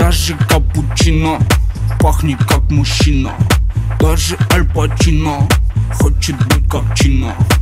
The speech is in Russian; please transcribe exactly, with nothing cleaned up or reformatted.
Даже капучино пахнет как мужчина. Даже Аль Пачино хочет быть как Чино.